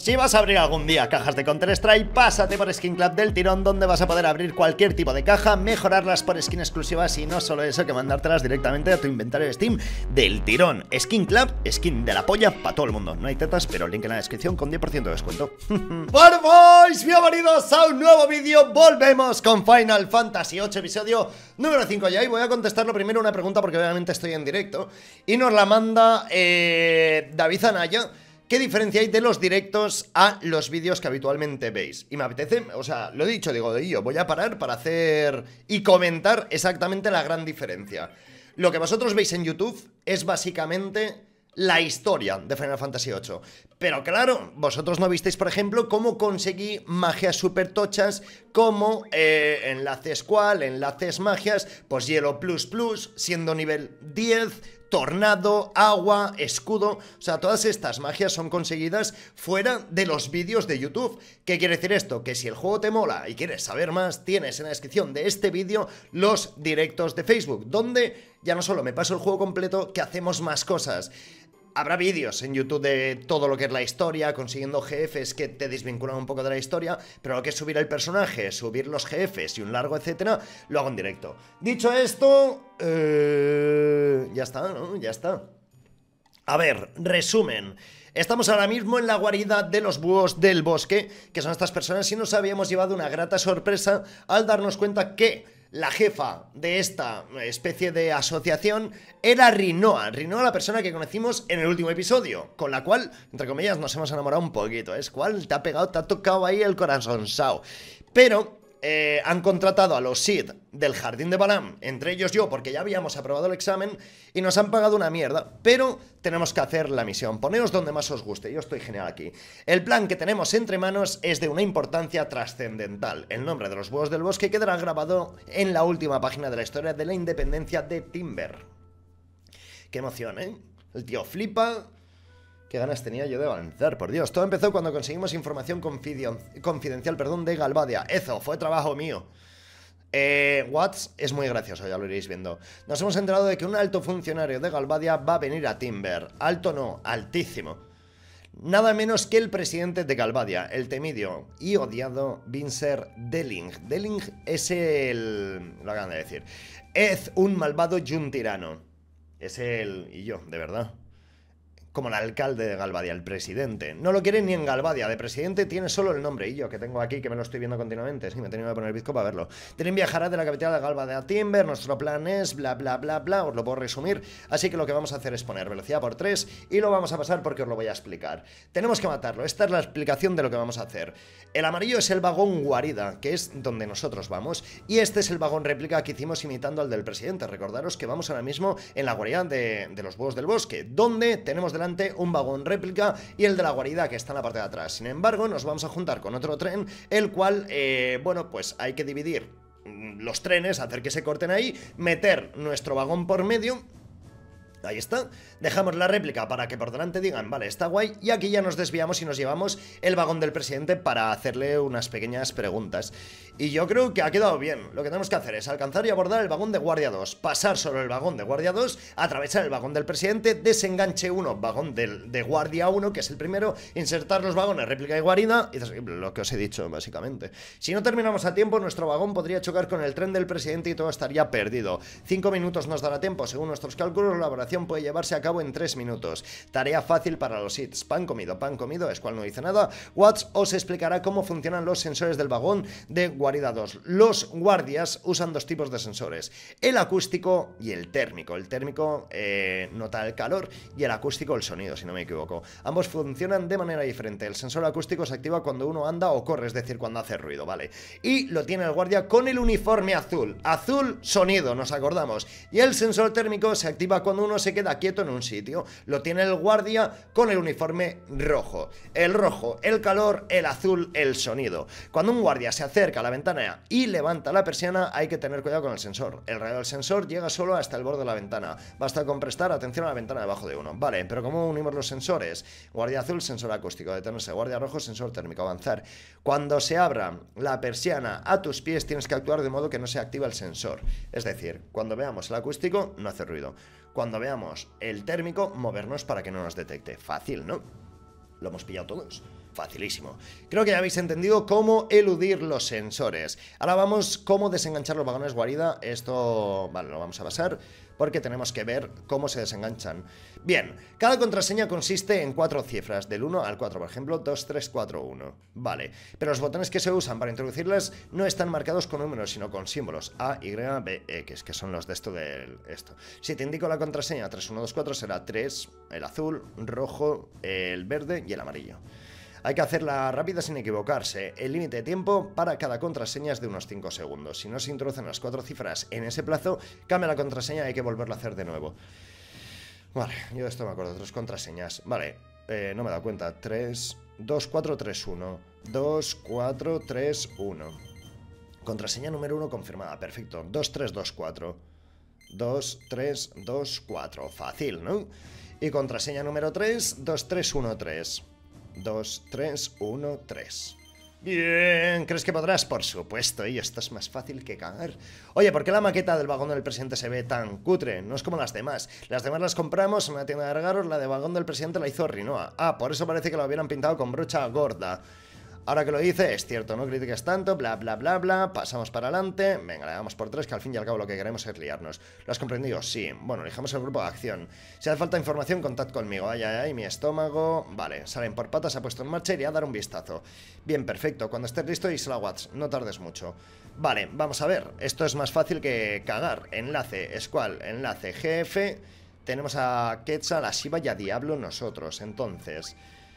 Si vas a abrir algún día cajas de Counter-Strike, pásate por Skin Club del tirón, donde vas a poder abrir cualquier tipo de caja, mejorarlas por skin exclusivas y no solo eso, que mandártelas directamente a tu inventario de Steam del tirón. Skin Club, skin de la polla para todo el mundo. No hay tetas, pero link en la descripción con 10% de descuento. Bueno, boys, bienvenidos a un nuevo vídeo. Volvemos con Final Fantasy VIII, episodio número 5 ya. Y voy a contestarlo primero una pregunta porque obviamente estoy en directo. Y nos la manda David Anaya. ¿Qué diferencia hay de los directos a los vídeos que habitualmente veis? Y me apetece, o sea, lo he dicho, digo, yo voy a parar para hacer y comentar exactamente la gran diferencia. Lo que vosotros veis en YouTube es básicamente la historia de Final Fantasy VIII. Pero claro, vosotros no visteis, por ejemplo, cómo conseguí magias super tochas, como enlaces cual, enlaces magias, pues hielo plus plus, siendo nivel 10... tornado, agua, escudo. O sea, todas estas magias son conseguidas fuera de los vídeos de YouTube. ¿Qué quiere decir esto? Que si el juego te mola y quieres saber más, tienes en la descripción de este vídeo los directos de Facebook, donde ya no solo me paso el juego completo, que hacemos más cosas. Habrá vídeos en YouTube de todo lo que es la historia, consiguiendo jefes que te desvinculan un poco de la historia, pero lo que es subir el personaje, subir los jefes y un largo etcétera, lo hago en directo. Dicho esto, ya está, ¿no? Ya está. A ver, resumen. Estamos ahora mismo en la guarida de los búhos del bosque, que son estas personas, y nos habíamos llevado una grata sorpresa al darnos cuenta que la jefa de esta especie de asociación era Rinoa. Rinoa, la persona que conocimos en el último episodio, con la cual, entre comillas, nos hemos enamorado un poquito. Es cual te ha pegado, te ha tocado ahí el corazón, Sao. Pero han contratado a los Sid del Jardín de Balam, entre ellos yo, porque ya habíamos aprobado el examen, y nos han pagado una mierda, pero tenemos que hacer la misión. Poneos donde más os guste, yo estoy genial aquí. El plan que tenemos entre manos es de una importancia trascendental. El nombre de los búhos del bosque quedará grabado en la última página de la historia de la independencia de Timber. Qué emoción, ¿eh? El tío flipa. Qué ganas tenía yo de avanzar, por Dios. Todo empezó cuando conseguimos información confidencial, de Galbadia. Eso, fue trabajo mío. Watts es muy gracioso, ya lo iréis viendo. Nos hemos enterado de que un alto funcionario de Galbadia va a venir a Timber. Alto no, altísimo. Nada menos que el presidente de Galbadia, el temido y odiado Vincent Delling. Delling es el... lo acaban de decir. Es un malvado y un tirano. Es el... y yo, de verdad. Como el alcalde de Galbadia, el presidente. No lo quiere ni en Galbadia, de presidente tiene solo el nombre. Y yo, que tengo aquí, que me lo estoy viendo continuamente. Sí, me he tenido que poner el bizco para verlo. Tienen viajará de la capital de Galbadia a Timber. Nuestro plan es bla bla bla bla. Os lo puedo resumir. Así que lo que vamos a hacer es poner velocidad por 3 y lo vamos a pasar porque os lo voy a explicar. Tenemos que matarlo. Esta es la explicación de lo que vamos a hacer. El amarillo es el vagón guarida, que es donde nosotros vamos. Y este es el vagón réplica que hicimos imitando al del presidente. Recordaros que vamos ahora mismo en la guarida de los búhos del bosque, donde tenemos delante un vagón réplica y el de la guarida que está en la parte de atrás. Sin embargo, nos vamos a juntar con otro tren, el cual, bueno, pues hay que dividir los trenes, hacer que se corten ahí, meter nuestro vagón por medio. Ahí está, dejamos la réplica para que por delante digan, vale, está guay, y aquí ya nos desviamos y nos llevamos el vagón del presidente para hacerle unas pequeñas preguntas. Y yo creo que ha quedado bien. Lo que tenemos que hacer es alcanzar y abordar el vagón de guardia 2, pasar sobre el vagón de guardia 2, atravesar el vagón del presidente, desenganche 1, vagón de guardia 1, que es el primero, insertar los vagones réplica y guarida, y lo que os he dicho, básicamente. Si no terminamos a tiempo, nuestro vagón podría chocar con el tren del presidente y todo estaría perdido. 5 minutos nos dará tiempo, según nuestros cálculos, la operación puede llevarse a cabo en 3 minutos. Tarea fácil para los hits. Pan comido, es cual no dice nada. Watts os explicará cómo funcionan los sensores del vagón de guarida 2. Los guardias usan dos tipos de sensores, el acústico y el térmico. El térmico nota el calor y el acústico el sonido, si no me equivoco. Ambos funcionan de manera diferente. El sensor acústico se activa cuando uno anda o corre, es decir, cuando hace ruido, ¿vale? Y lo tiene el guardia con el uniforme azul. Azul, sonido, nos acordamos. Y el sensor térmico se activa cuando uno se queda quieto en un sitio. Lo tiene el guardia con el uniforme rojo. El rojo, el calor, el azul, el sonido. Cuando un guardia se acerca a la ventana y levanta la persiana, hay que tener cuidado con el sensor. El radio del sensor llega solo hasta el borde de la ventana. Basta con prestar atención a la ventana debajo de uno. Vale, pero ¿cómo unimos los sensores? Guardia azul, sensor acústico. Detenerse. Guardia rojo, sensor térmico. Avanzar. Cuando se abra la persiana a tus pies, tienes que actuar de modo que no se activa el sensor. Es decir, cuando veamos el acústico, no hace ruido. Cuando veamos el térmico, movernos para que no nos detecte. Fácil, ¿no? Lo hemos pillado todos. facilísimo. Creo que ya habéis entendido cómo eludir los sensores. Ahora vamos cómo desenganchar los vagones guarida. Esto, vale, lo vamos a pasar porque tenemos que ver cómo se desenganchan. Bien, cada contraseña consiste en 4 cifras, del 1 al 4, por ejemplo, 2, 3, 4, 1. Vale, pero los botones que se usan para introducirlas no están marcados con números, sino con símbolos A, Y, B, X, que son los de esto del esto. Si te indico la contraseña 3124 será 3, el azul, rojo, el verde y el amarillo. Hay que hacerla rápida sin equivocarse. El límite de tiempo para cada contraseña es de unos 5 segundos. Si no se introducen las 4 cifras en ese plazo, cambia la contraseña y hay que volverlo a hacer de nuevo. Vale, yo de esto me acuerdo. 3 contraseñas. Vale, no me he dado cuenta. 3, 2, 4, 3, 1. 2, 4, 3, 1. Contraseña número 1 confirmada. Perfecto. 2, 3, 2, 4. 2, 3, 2, 4. Fácil, ¿no? Y contraseña número 3, 2, 3, 1, 3. 2, 3, 1, 3. Bien, ¿crees que podrás? Por supuesto, y esto es más fácil que cagar. Oye, ¿por qué la maqueta del vagón del presidente se ve tan cutre? No es como las demás. Las demás las compramos en una tienda de regalos, la de vagón del presidente la hizo Rinoa. Ah, por eso parece que lo hubieran pintado con brocha gorda. Ahora que lo dice, es cierto, no critiques tanto, bla, bla, bla, bla, pasamos para adelante. Venga, le damos por 3, que al fin y al cabo lo que queremos es liarnos. ¿Lo has comprendido? Sí. Bueno, elijamos el grupo de acción. Si hace falta información, contad conmigo. Ay, ay, ay, mi estómago. Vale, salen por patas, se ha puesto en marcha, iré a dar un vistazo. Bien, perfecto. Cuando estés listo, díselo a Watts, no tardes mucho. Vale, vamos a ver. Esto es más fácil que cagar. Enlace, Squall, enlace, GF. Tenemos a Quetzal, a Shiva y a Diablo nosotros. Entonces...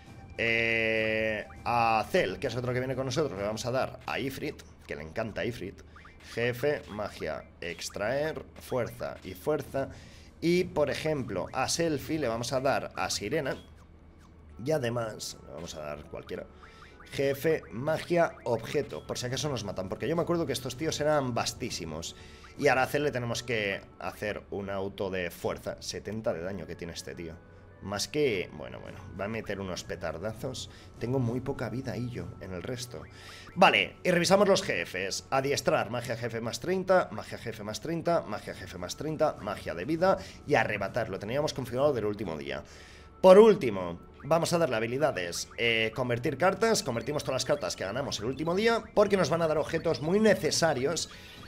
a Cell, que es otro que viene con nosotros, le vamos a dar a Ifrit, que le encanta Ifrit. Jefe, magia, extraer, fuerza y fuerza. Y por ejemplo a Selfie le vamos a dar a Sirena. Y además le vamos a dar cualquiera. Jefe, magia, objeto, por si acaso nos matan, porque yo me acuerdo que estos tíos eran vastísimos. Y ahora a Cell le tenemos que hacer un auto de fuerza. 70 de daño que tiene este tío. Más que... Bueno, va a meter unos petardazos. Tengo muy poca vida ahí yo, en el resto. Vale, y revisamos los jefes. Adiestrar, magia jefe más 30, magia jefe más 30, magia jefe más 30, magia de vida y arrebatar. Lo teníamos configurado del último día. Por último, vamos a darle habilidades. Convertir cartas, convertimos todas las cartas que ganamos el último día, porque nos van a dar objetos muy necesarios.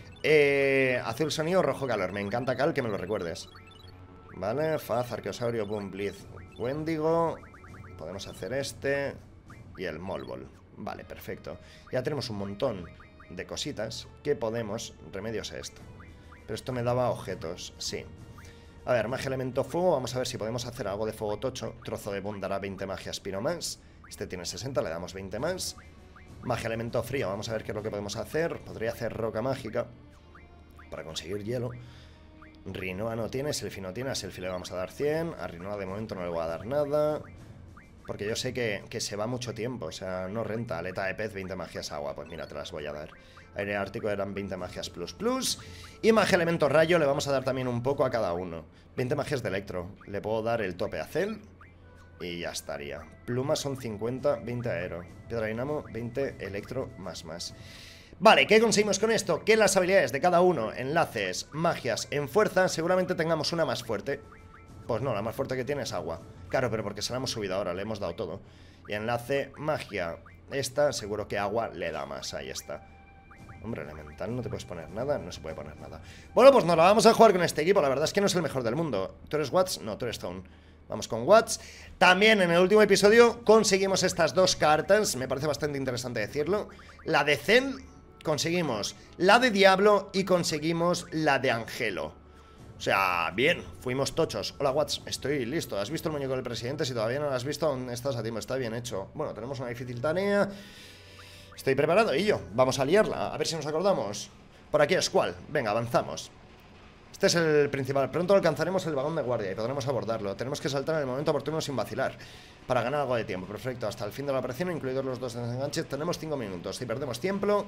Azul sonido, rojo calor. Me encanta, Cal, que me lo recuerdes. Vale, Faz, Arqueosaurio, Boom, Blitz, Wendigo. Podemos hacer este y el Molbol. Vale, perfecto. Ya tenemos un montón de cositas que podemos... Remedios a esto. Pero esto me daba objetos, sí. A ver, magia elemento fuego. Vamos a ver si podemos hacer algo de fuego tocho. Trozo de Boom dará 20 magias piro más. Este tiene 60, le damos 20 más. Magia elemento frío, vamos a ver qué es lo que podemos hacer. Podría hacer roca mágica para conseguir hielo. Rinoa no tiene, Selfie no tiene. A Selfie le vamos a dar 100. A Rinoa de momento no le voy a dar nada, porque yo sé que se va mucho tiempo. O sea, no renta. Aleta de pez, 20 magias agua. Pues mira, te las voy a dar. Aire ártico eran 20 magias plus. Y magia elemento rayo le vamos a dar también un poco a cada uno. 20 magias de electro. Le puedo dar el tope a Cell y ya estaría. Plumas son 50, 20 aero. Piedra dinamo, 20 electro más. Vale, ¿qué conseguimos con esto? Que las habilidades de cada uno, enlaces, magias en fuerza, seguramente tengamos una más fuerte. Pues no, la más fuerte que tiene es agua. Claro, pero porque se la hemos subido ahora, le hemos dado todo. Y enlace, magia, esta, seguro que agua le da más, ahí está. Hombre, elemental, no te puedes poner nada, no se puede poner nada. Bueno, pues nos la vamos a jugar con este equipo, la verdad es que no es el mejor del mundo. ¿Tú eres Watts? No, tú eres Stone. Vamos con Watts. También en el último episodio conseguimos estas dos cartas, me parece bastante interesante decirlo. La de Zen... Conseguimos la de Diablo y conseguimos la de Angelo. O sea, bien, fuimos tochos. Hola, Watts, estoy listo. ¿Has visto el muñeco del presidente? Si todavía no lo has visto, aún estás a tiempo, está bien hecho. Bueno, tenemos una difícil tarea. Estoy preparado y yo, vamos a liarla, a ver si nos acordamos. Por aquí es cual, venga, avanzamos. Este es el principal, pronto alcanzaremos el vagón de guardia y podremos abordarlo. Tenemos que saltar en el momento oportuno sin vacilar, para ganar algo de tiempo. Perfecto, hasta el fin de la operación, incluidos los dos desenganches, tenemos 5 minutos. Si perdemos tiempo,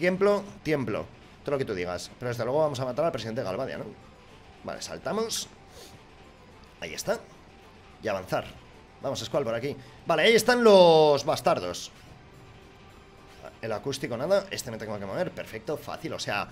todo lo que tú digas. Pero desde luego vamos a matar al presidente de Galvadia, ¿no? Vale, saltamos. Ahí está. Y avanzar. Vamos, Squall, por aquí. Vale, ahí están los bastardos. El acústico nada, este me tengo que mover. Perfecto, fácil, o sea...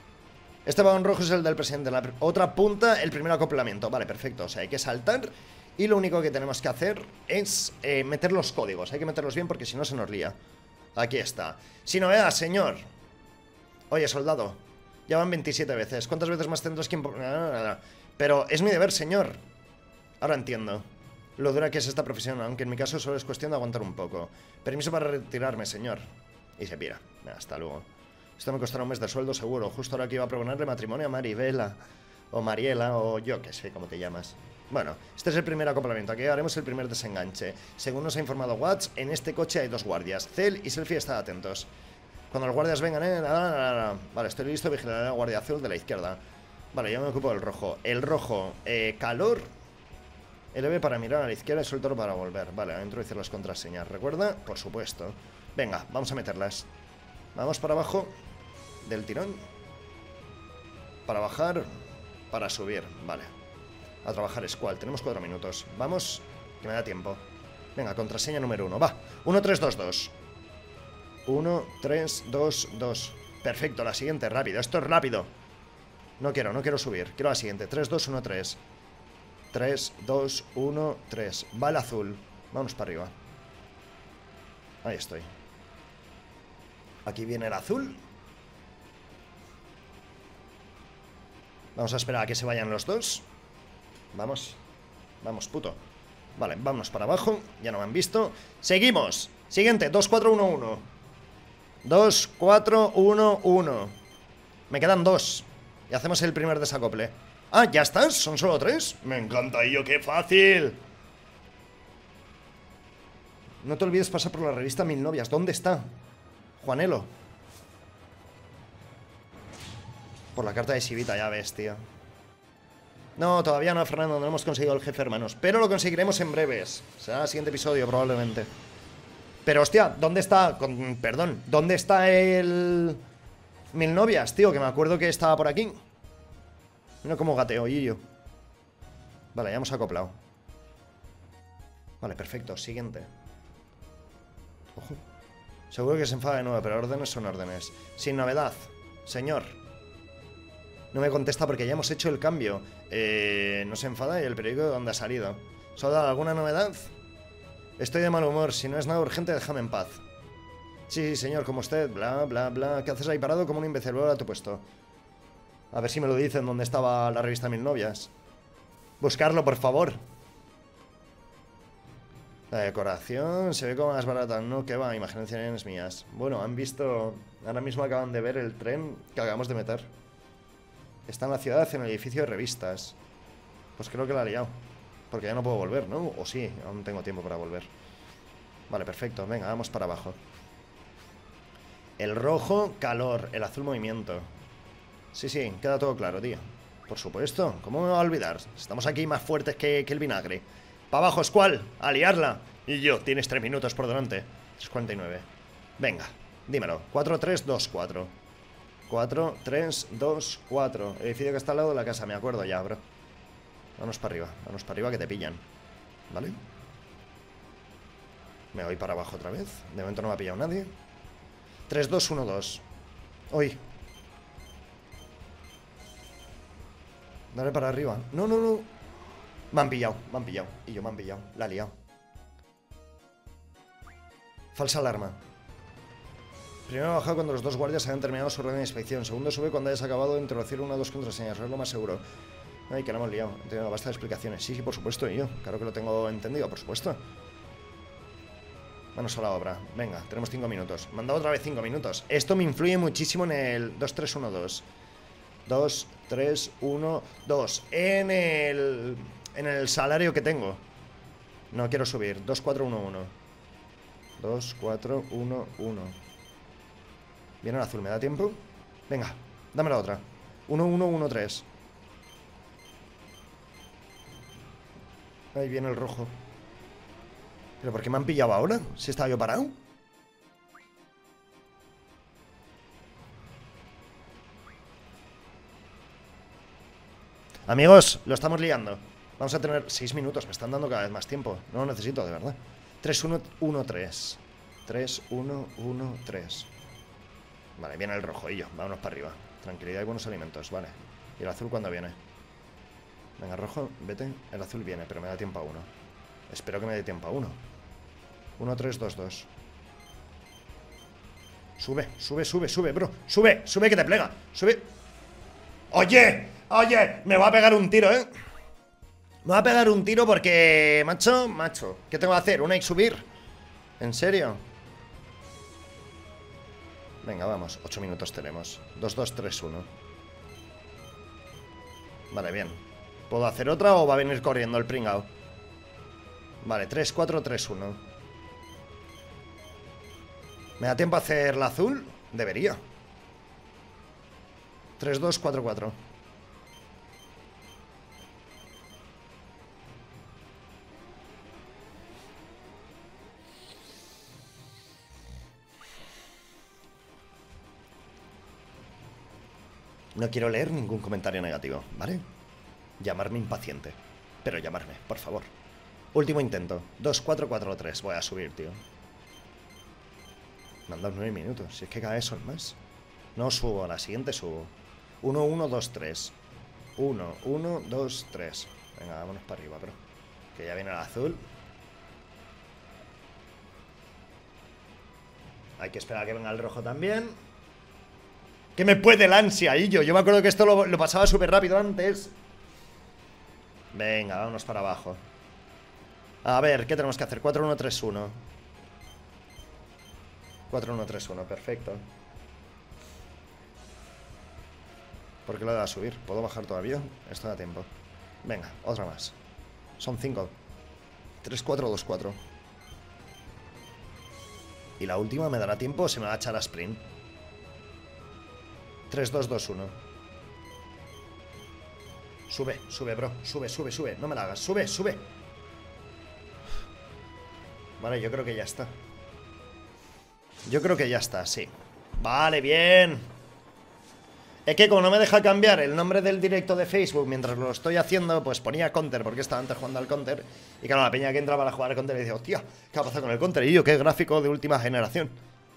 Este vagón rojo es el del presidente. La otra punta, el primer acoplamiento. Vale, perfecto, o sea, hay que saltar Y lo único que tenemos que hacer es meter los códigos. Hay que meterlos bien porque si no se nos lía. Aquí está. Sin novedad, señor. Oye, soldado, ya van 27 veces. ¿Cuántas veces más tendrás que... Pero es mi deber, señor. Ahora entiendo lo dura que es esta profesión, aunque en mi caso solo es cuestión de aguantar un poco. Permiso para retirarme, señor. Y se pira. Hasta luego. Esto me costará un mes de sueldo seguro. Justo ahora que iba a proponerle matrimonio a Maribela. O Mariela, o yo que sé cómo te llamas. Bueno, este es el primer acoplamiento. Aquí haremos el primer desenganche. Según nos ha informado Watts, en este coche hay 2 guardias. Cell y Selfie, estad atentos. Cuando los guardias vengan, Vale, estoy listo, vigilaré a la guardia azul de la izquierda. Vale, yo me ocupo del rojo. El rojo, calor. LB para mirar a la izquierda y suéltalo para volver. Vale, adentro hice las contraseñas. ¿Recuerda? Por supuesto. Venga, vamos a meterlas. Vamos para abajo. Del tirón. Para bajar. Para subir. Vale. A trabajar Squall. Tenemos 4 minutos. Vamos, que me da tiempo. Venga, contraseña número 1. Va. 1, 3, 2, 2. 1, 3, 2, 2. Perfecto, la siguiente, rápido. Esto es rápido. No quiero subir. Quiero la siguiente. 3, 2, 1, 3. 3, 2, 1, 3. Va el azul. Vámonos para arriba. Ahí estoy. Aquí viene el azul. Vamos a esperar a que se vayan los dos. Vamos. Vamos, puto. Vale, vámonos para abajo. Ya no me han visto. Seguimos. Siguiente, 2, 4, 1, 1. 2, 4, 1, 1. Me quedan 2. Y hacemos el primer desacople. Ah, ¿ya estás? ¿Son solo 3? Me encanta ello, qué fácil. No te olvides pasar por la revista Mil Novias. ¿Dónde está? Juanelo. Por la carta de Sivita, ya ves, tío. No, todavía no, Fernando. No hemos conseguido el jefe, hermanos. Pero lo conseguiremos en breves. Será el siguiente episodio, probablemente. Pero, hostia, ¿dónde está? Perdón, ¿dónde está el... Mil Novias, tío? Que me acuerdo que estaba por aquí. Mira cómo gateo, y yo. Vale, ya hemos acoplado. Vale, perfecto, siguiente. Ojo. Seguro que se enfada de nuevo, pero órdenes son órdenes. Sin novedad, señor. No me contesta porque ya hemos hecho el cambio. No se enfada y el periódico de dónde ha salido. ¿Soldado, alguna novedad? Estoy de mal humor, si no es nada urgente, déjame en paz. Sí, señor, como usted, bla, bla, bla. ¿Qué haces ahí parado como un imbécil? Vuelve a tu puesto. A ver si me lo dicen dónde estaba la revista Mil Novias. Buscarlo, por favor. La decoración se ve como más barata. No, que va, imaginaciones mías. Bueno, han visto... Ahora mismo acaban de ver el tren que acabamos de meter. Está en la ciudad, en el edificio de revistas. Pues creo que la ha liado. Porque ya no puedo volver, ¿no? O sí, aún tengo tiempo para volver. Vale, perfecto, venga, vamos para abajo. El rojo, calor. El azul, movimiento. Sí, sí, queda todo claro, tío. Por supuesto, ¿cómo me va a olvidar? Estamos aquí más fuertes que el vinagre. ¡Para abajo, Squall! ¡A liarla! Y yo, tienes 3 minutos por delante. 3:49. Venga, dímelo. 4, 3, 2, 4. 4, 3, 2, 4. El edificio que está al lado de la casa, me acuerdo ya, bro. Vámonos para arriba que te pillan. ¿Vale? Me voy para abajo otra vez. De momento no me ha pillado nadie. 3, 2, 1, 2. Uy. Dale para arriba. No, no, no. Me han pillado. Y yo me han pillado. La he liado. Falsa alarma. Primero baja cuando los 2 guardias hayan terminado su orden de inspección. Segundo sube cuando hayas acabado de introducir 1 o 2 contraseñas. Es lo más seguro. Ay, que la hemos liado. Tengo bastante explicaciones. Sí, sí, por supuesto, y yo. Claro que lo tengo entendido, por supuesto. Manos a la obra. Venga, tenemos 5 minutos. Me han dado otra vez 5 minutos. Esto me influye muchísimo en el 2, 3, 1, 2. 2, 3, 1, 2. En el salario que tengo. No quiero subir. 2, 4, 1, 1. 2, 4, 1, 1. Viene el azul, ¿me da tiempo? Venga, dame la otra. 1, 1, 1, 3. Ahí viene el rojo. ¿Pero por qué me han pillado ahora? ¿Si estaba yo parado? Amigos, lo estamos liando. Vamos a tener 6 minutos. Me están dando cada vez más tiempo. No lo necesito, de verdad. 3, 1, 1, 3. 3, 1, 1, 3. Vale, viene el rojo y yo. Vámonos para arriba. Tranquilidad y buenos alimentos, vale. ¿Y el azul cuándo viene? Venga, rojo, vete. El azul viene, pero me da tiempo a uno. Espero que me dé tiempo a uno. 1, 3, 2, 2. Sube, sube, sube, sube, bro. Sube, sube que te plega. Sube. Oye, oye, me va a pegar un tiro, ¿eh? Me va a pegar un tiro porque... Macho, ¿qué tengo que hacer? ¿Una y subir? ¿En serio? Venga, vamos, 8 minutos tenemos. 2, 2, 3, 1. Vale, bien. ¿Puedo hacer otra o va a venir corriendo el pringao? Vale, 3, 4, 3, 1. ¿Me da tiempo a hacer la azul? Debería. 3, 2, 4, 4. No quiero leer ningún comentario negativo, ¿vale? Llamarme impaciente. Pero llamarme, por favor. Último intento. 2, 4, 4, 3. Voy a subir, tío. Me han dado 9 minutos. Si es que cada vez son más. No subo, a la siguiente subo. 1, 1, 2, 3. 1, 1, 2, 3. Venga, vámonos para arriba, bro. Que ya viene el azul. Hay que esperar a que venga el rojo también. Que me puede el ansia, y yo me acuerdo que esto lo pasaba súper rápido antes. Venga, vámonos para abajo. A ver, ¿qué tenemos que hacer? 4, 1, 3, 1. 4, 1, 3, 1, perfecto. ¿Por qué lo he dado a subir? ¿Puedo bajar todavía? Esto da tiempo. Venga, otra más. Son 5. 3, 4, 2, 4. Y la última me dará tiempo o se me va a echar a sprint. 3, 2, 2, 1. Sube, sube, bro. Sube, sube, sube. No me la hagas. Sube, sube. Vale, yo creo que ya está. Yo creo que ya está, sí. Vale, bien. Es que como no me deja cambiar el nombre del directo de Facebook mientras lo estoy haciendo, pues ponía Counter, porque estaba antes jugando al Counter. Y claro, la peña que entraba a jugar al Counter y dice, hostia, ¿qué ha pasado con el Counter? Y yo, qué gráfico de última generación.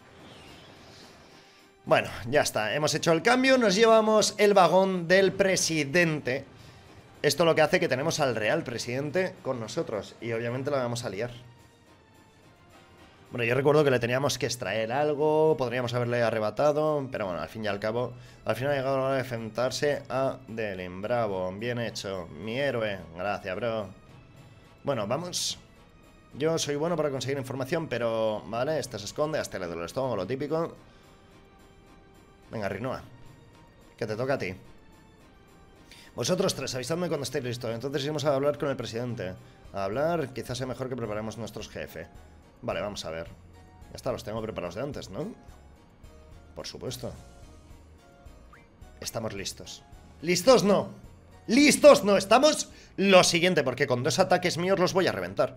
Bueno, ya está, hemos hecho el cambio. Nos llevamos el vagón del presidente. Esto lo que hace que tenemos al real presidente con nosotros. Y obviamente lo vamos a liar. Bueno, yo recuerdo que le teníamos que extraer algo, podríamos haberle arrebatado, pero bueno, al fin y al cabo, al final ha llegado la hora de enfrentarse a Delin. Bravo, bien hecho, mi héroe, gracias, bro. Bueno, vamos. Yo soy bueno para conseguir información, pero, vale, este se esconde, hasta le duele el estómago, lo típico. Venga, Rinoa, que te toca a ti. Vosotros tres, avisadme cuando estéis listos, entonces iremos a hablar con el presidente. A hablar, quizás sea mejor que preparemos nuestros jefes. Vale, vamos a ver. Ya está, los tengo preparados de antes, ¿no? Por supuesto. Estamos listos. ¡Listos no! ¡Listos no! Estamos lo siguiente, porque con 2 ataques míos los voy a reventar.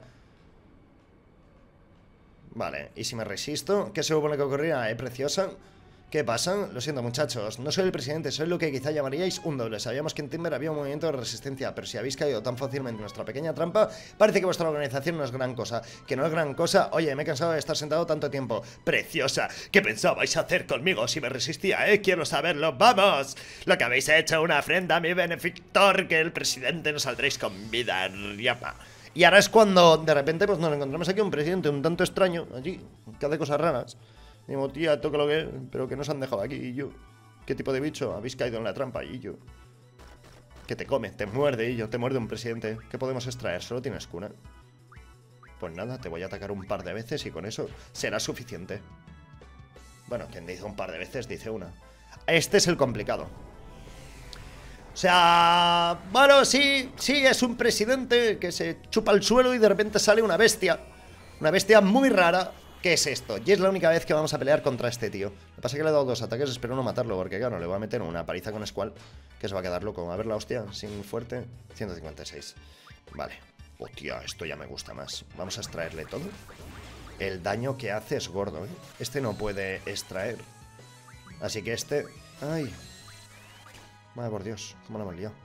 Vale, y si me resisto, ¿qué se supone que ocurrirá, preciosa? ¿Qué pasa? Lo siento, muchachos, no soy el presidente, soy lo que quizá llamaríais un doble. Sabíamos que en Timber había un movimiento de resistencia, pero si habéis caído tan fácilmente en nuestra pequeña trampa, parece que vuestra organización no es gran cosa. Que no es gran cosa. Oye, me he cansado de estar sentado tanto tiempo. Preciosa, ¿qué pensabais hacer conmigo si me resistía, Quiero saberlo, ¡vamos! Lo que habéis hecho, una ofrenda a mi benefactor, que el presidente no saldréis con vida, riapa. Y ahora es cuando, de repente, pues nos encontramos aquí un presidente un tanto extraño, allí, que hace cosas raras. Digo, tía, toca lo que... Pero que nos han dejado aquí, y yo. ¿Qué tipo de bicho? Habéis caído en la trampa, y yo. Que te come, te muerde, y yo. Te muerde un presidente. ¿Qué podemos extraer? Solo tienes cuna. Pues nada, te voy a atacar un par de veces y con eso será suficiente. Bueno, quien dice un par de veces dice una. Este es el complicado. O sea... Bueno, sí, es un presidente que se chupa el suelo y de repente sale una bestia. Una bestia muy rara. ¿Qué es esto? Y es la única vez que vamos a pelear contra este tío. Lo que pasa es que le he dado 2 ataques, espero no matarlo, porque claro, le voy a meter una paliza con Squall, que se va a quedar loco. A ver la hostia, sin fuerte. 156. Vale. Hostia, esto ya me gusta más. Vamos a extraerle todo. El daño que hace es gordo, Este no puede extraer. Así que este... ¡Ay! Madre por Dios, cómo lo hemos liado.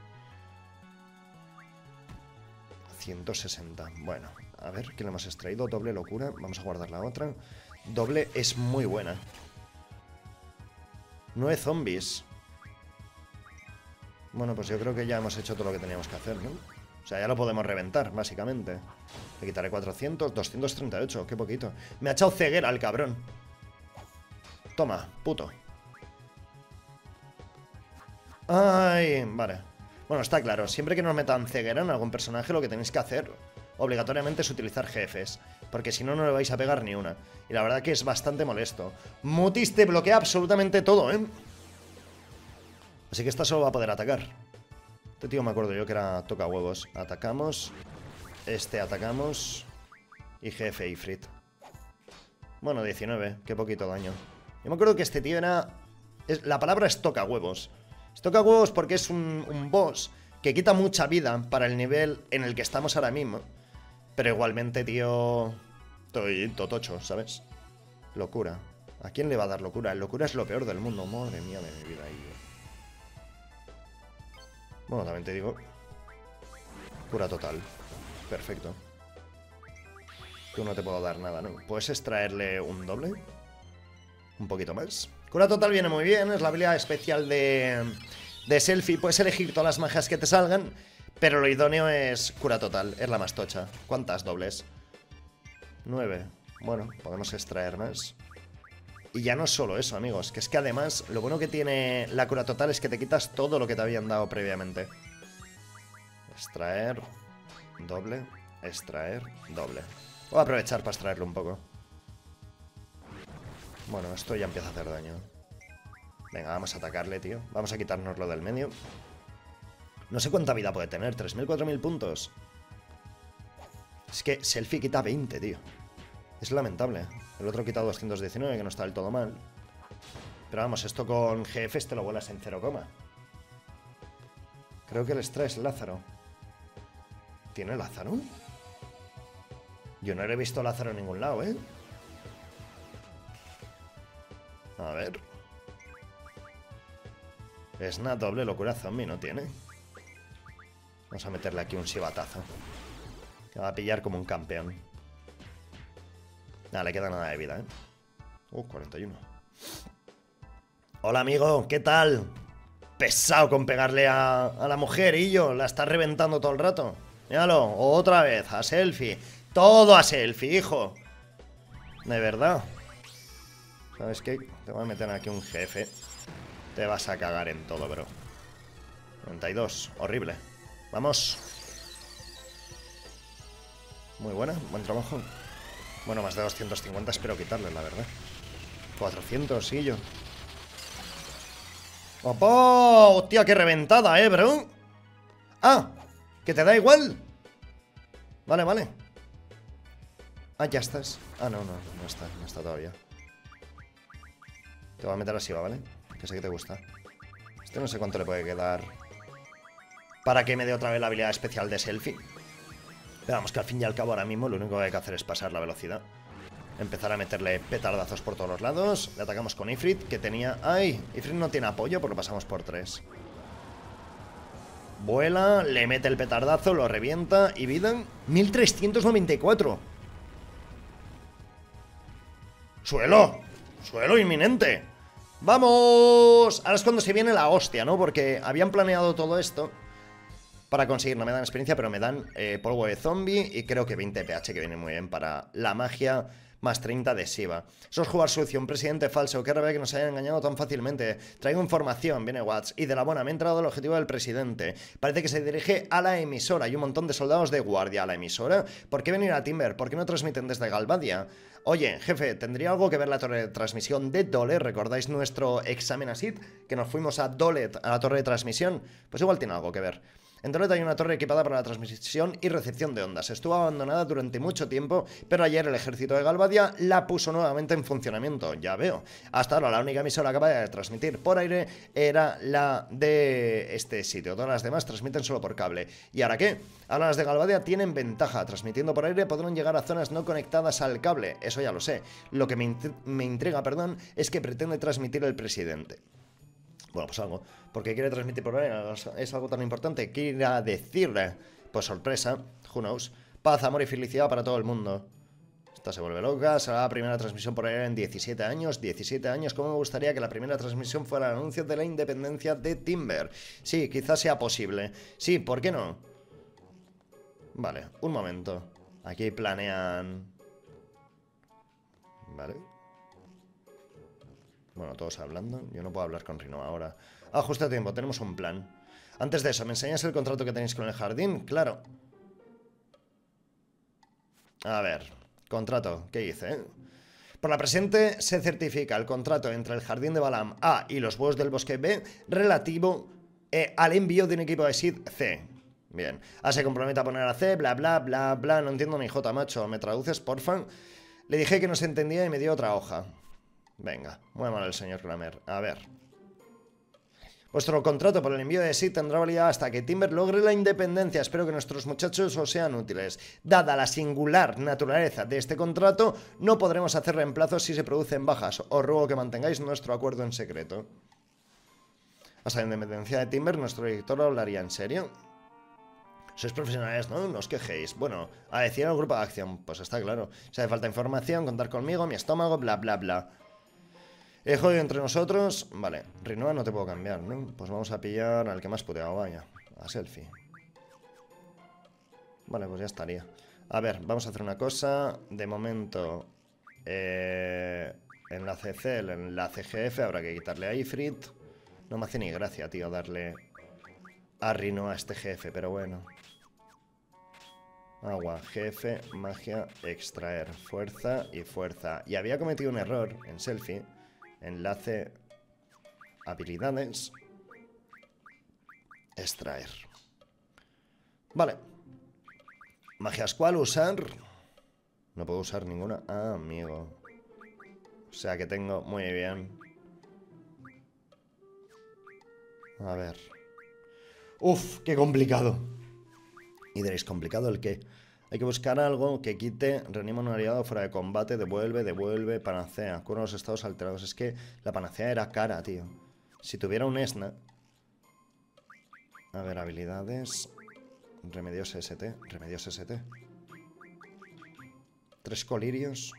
160. Bueno... A ver, ¿qué le hemos extraído? Doble locura. Vamos a guardar la otra. Doble es muy buena. 9 zombies. Bueno, pues yo creo que ya hemos hecho todo lo que teníamos que hacer, ¿no? O sea, ya lo podemos reventar, básicamente. Le quitaré 400, 238, qué poquito. Me ha echado ceguera el cabrón. Toma, puto. Ay, vale. Bueno, está claro, siempre que nos metan ceguera en algún personaje, lo que tenéis que hacer obligatoriamente es utilizar jefes, porque si no, no le vais a pegar ni una. Y la verdad que es bastante molesto. Mutis te bloquea absolutamente todo, ¿eh? Así que esta solo va a poder atacar. Este tío me acuerdo yo que era toca huevos. Atacamos. Este atacamos. Y jefe Ifrit. Bueno, 19, qué poquito daño. Yo me acuerdo que este tío era... La palabra es toca huevos. Es toca huevos porque es un boss que quita mucha vida para el nivel en el que estamos ahora mismo. Pero igualmente, tío... Estoy totocho, ¿sabes? Locura. ¿A quién le va a dar locura? Locura es lo peor del mundo. Madre mía de mi vida. Bueno, también te digo... Cura total. Perfecto. Tú no te puedo dar nada, ¿no? ¿Puedes extraerle un doble? Un poquito más. Cura total viene muy bien. Es la habilidad especial de Selfie. Puedes elegir todas las magias que te salgan, pero lo idóneo es cura total. Es la más tocha. ¿Cuántas dobles? 9. Bueno, podemos extraer más. Y ya no es solo eso, amigos, que es que además lo bueno que tiene la cura total es que te quitas todo lo que te habían dado previamente. Extraer, doble, extraer, doble. Voy a aprovechar para extraerlo un poco. Bueno, esto ya empieza a hacer daño. Venga, vamos a atacarle, tío. Vamos a quitárnoslo del medio. No sé cuánta vida puede tener, 3.000, 4.000 puntos. Es que Selfie quita 20, tío. Es lamentable. El otro ha quitado 219, que no está del todo mal. Pero vamos, esto con GFs te lo vuelas en 0, creo que el extra es Lázaro. ¿Tiene Lázaro? Yo no le he visto Lázaro en ningún lado, ¿eh? A ver. Es una doble locura zombie, ¿no tiene? Vamos a meterle aquí un chivatazo. Que va a pillar como un campeón. Nada, le queda nada de vida, ¿eh? 41. Hola, amigo, ¿qué tal? Pesado con pegarle a la mujer, y yo la está reventando todo el rato. Míralo, otra vez, a Selfie. Todo a Selfie, hijo. De verdad. ¿Sabes qué? Te voy a meter aquí un jefe. Te vas a cagar en todo, bro. 92, horrible. Vamos. Muy buena, buen trabajo. Bueno, más de 250 espero quitarle, la verdad. 400, sí, yo. ¡Opa! ¡Hostia, qué reventada, bro! ¡Ah! ¿Que te da igual? Vale, vale. Ah, ya estás. Ah, no está todavía. Te voy a meter así, ¿vale? Que sé que te gusta. Este no sé cuánto le puede quedar para que me dé otra vez la habilidad especial de Selfie. Pero vamos, que al fin y al cabo ahora mismo lo único que hay que hacer es pasar la velocidad. Empezar a meterle petardazos por todos los lados. Le atacamos con Ifrit, que tenía... ¡Ay! Ifrit no tiene apoyo, pues lo pasamos por 3. Vuela, le mete el petardazo, lo revienta. Y vida 1394. ¡Suelo! ¡Suelo inminente! ¡Vamos! Ahora es cuando se viene la hostia, ¿no? Porque habían planeado todo esto para conseguir, no me dan experiencia, pero me dan polvo de zombie y creo que 20 pH, que viene muy bien para la magia, más 30 de Shiva. Eso es jugar sucio, un presidente falso, qué rabia que nos hayan engañado tan fácilmente. Traigo información, viene Watts, y de la buena, me he enterado del objetivo del presidente. Parece que se dirige a la emisora y un montón de soldados de guardia a la emisora. ¿Por qué venir a Timber? ¿Por qué no transmiten desde Galvadia? Oye, jefe, ¿tendría algo que ver la torre de transmisión de Dolet? ¿Recordáis nuestro examen ASID? Que nos fuimos a Dolet, a la torre de transmisión. Pues igual tiene algo que ver. En Dolet hay una torre equipada para la transmisión y recepción de ondas. Estuvo abandonada durante mucho tiempo, pero ayer el ejército de Galvadia la puso nuevamente en funcionamiento. Ya veo. Hasta ahora la única emisora capaz de transmitir por aire era la de este sitio. Todas las demás transmiten solo por cable. ¿Y ahora qué? Ahora las de Galvadia tienen ventaja. Transmitiendo por aire podrán llegar a zonas no conectadas al cable. Eso ya lo sé. Lo que me intriga, es que pretende transmitir el presidente. Bueno, pues algo. Porque quiere transmitir por ahí. Es algo tan importante. Quiere decirle, pues sorpresa, who knows. Paz, amor y felicidad para todo el mundo. Esta se vuelve loca. Será la primera transmisión por ahí en 17 años. 17 años. ¿Cómo me gustaría que la primera transmisión fuera el anuncio de la independencia de Timber? Sí, quizás sea posible. Sí, ¿por qué no? Vale, un momento. Aquí planean... Vale. Bueno, todos hablando. Yo no puedo hablar con Rino ahora. Ah, justo a tiempo, tenemos un plan. Antes de eso, ¿me enseñas el contrato que tenéis con el jardín? Claro. A ver, contrato, ¿qué dice? Por la presente se certifica el contrato entre el Jardín de Balam A y los Búhos del Bosque B relativo al envío de un equipo de Seed C. Bien. A se compromete a poner a C, bla, bla, bla, bla. No entiendo ni jota, macho. ¿Me traduces, porfa? Le dije que no se entendía y me dio otra hoja. Venga, muy mal el señor Kramer. A ver. Vuestro contrato por el envío de Seed tendrá validad hasta que Timber logre la independencia. Espero que nuestros muchachos os sean útiles. Dada la singular naturaleza de este contrato, no podremos hacer reemplazos si se producen bajas. Os ruego que mantengáis nuestro acuerdo en secreto. Hasta la independencia de Timber, nuestro director hablaría en serio. Sois profesionales, ¿no? No os quejéis. Bueno, a decir al grupo de acción, pues está claro. Si hace falta información, contar conmigo, mi estómago, bla, bla, bla. He jodido entre nosotros. Vale, Rinoa no te puedo cambiar, ¿no? Pues vamos a pillar al que más puteado, vaya. A Selfie. Vale, pues ya estaría. A ver, vamos a hacer una cosa. De momento, enlace C, el enlace GF, habrá que quitarle a Ifrit. No me hace ni gracia, tío, darle a Rinoa a este jefe, pero bueno. Agua, jefe, magia, extraer, fuerza y fuerza. Y había cometido un error en Selfie. Enlace, habilidades, extraer. Vale. Magias, ¿cuál usar? No puedo usar ninguna. Ah, amigo. O sea que tengo... Muy bien. A ver. Uf, qué complicado. Y diréis, ¿complicado el qué? Hay que buscar algo que quite, reanima un aliado fuera de combate, devuelve, panacea. Cura los estados alterados. Es que la panacea era cara, tío. Si tuviera un ESNA... A ver, habilidades... Remedios ST. 3 colirios.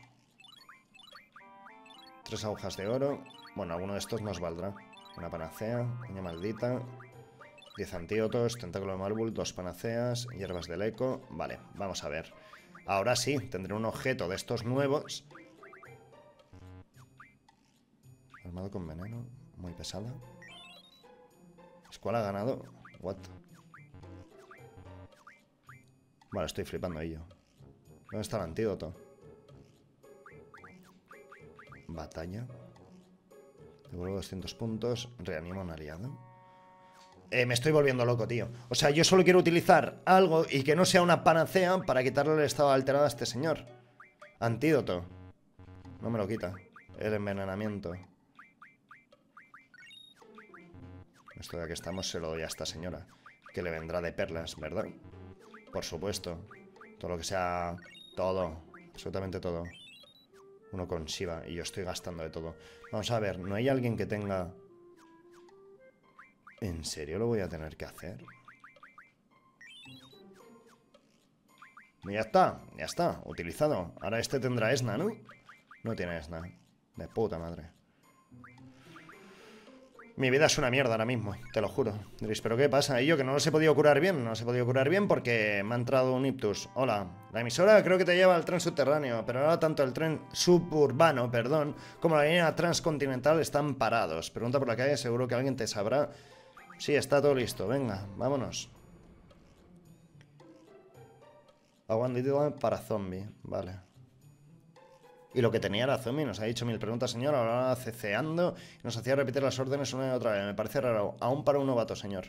3 agujas de oro. Bueno, alguno de estos nos valdrá. Una panacea, uña maldita... 10 antídotos, tentáculo de Marble, 2 panaceas, hierbas del eco. Vale, vamos a ver. Ahora sí, tendré un objeto de estos nuevos. Armado con veneno, muy pesada. ¿Cuál ha ganado? What? Vale, estoy flipando ahí yo. ¿Dónde está el antídoto? Batalla. Devuelvo 200 puntos. Reanimo a un aliado. Me estoy volviendo loco, tío. O sea, yo solo quiero utilizar algo y que no sea una panacea para quitarle el estado alterado a este señor. Antídoto. No me lo quita. El envenenamiento. Esto de que estamos se lo doy a esta señora. Que le vendrá de perlas, ¿verdad? Por supuesto. Todo lo que sea... Todo. Absolutamente todo. Uno con Shiva. Y yo estoy gastando de todo. Vamos a ver. ¿No hay alguien que tenga... ¿En serio lo voy a tener que hacer? Ya está, utilizado. Ahora este tendrá ESNA, ¿no? No tiene ESNA. De puta madre. Mi vida es una mierda ahora mismo, te lo juro. Diréis, ¿pero qué pasa? Y yo que no los he podido curar bien. No los he podido curar bien porque me ha entrado un ictus. Hola. La emisora creo que te lleva al tren subterráneo, pero ahora tanto el tren suburbano, perdón, como la línea transcontinental están parados. Pregunta por la calle, seguro que alguien te sabrá. Sí, está todo listo. Venga, vámonos. Aguantito para zombie. Vale. Y lo que tenía era zombie. Nos ha dicho 1000 preguntas, señor. Ahora ceceando. Y nos hacía repetir las órdenes una y otra vez. Me parece raro. Aún para un novato, señor.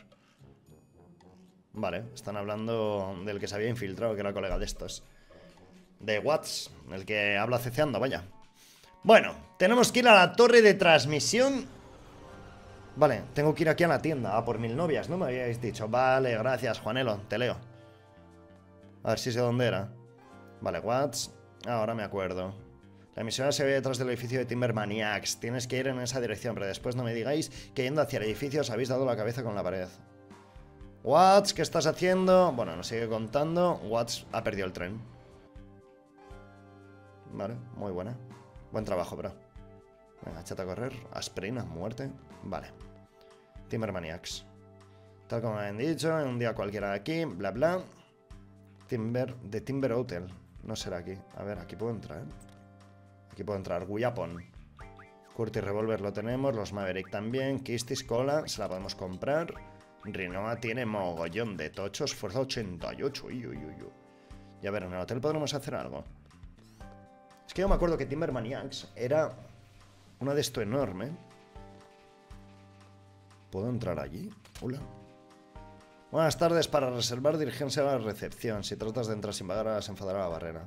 Vale. Están hablando del que se había infiltrado, que era colega de estos. De Watts. El que habla ceceando, vaya. Bueno, tenemos que ir a la torre de transmisión. Vale, tengo que ir aquí a la tienda. A por 1000 novias, ¿no me habíais dicho? Vale, gracias, Juanelo, te leo. A ver si sé dónde era. Vale, Watts. Ahora me acuerdo. La emisora se ve detrás del edificio de Timber Maniacs. Tienes que ir en esa dirección, pero después no me digáis que yendo hacia el edificio os habéis dado la cabeza con la pared. Watts, ¿qué estás haciendo? Bueno, nos sigue contando. Watts ha perdido el tren. Vale, muy buena. Buen trabajo, bro. Venga, échate a correr. Asprina, muerte. Vale. Timber Maniacs. Tal como me han dicho, en un día cualquiera de aquí, bla bla. De Timber Hotel. No será aquí. A ver, aquí puedo entrar, ¿eh? Aquí puedo entrar. Guayapon. Curtis Revolver lo tenemos. Los Maverick también. Kistis Cola. Se la podemos comprar. Rinoa tiene mogollón de tochos. Fuerza 88. Uy, uy, uy, uy. Y a ver, en el hotel podremos hacer algo. Es que yo me acuerdo que Timber Maniacs era una de esto enorme. ¿Puedo entrar allí? Hola. Buenas tardes. Para reservar, dirigirse a la recepción. Si tratas de entrar sin pagar, se enfadará la barrera.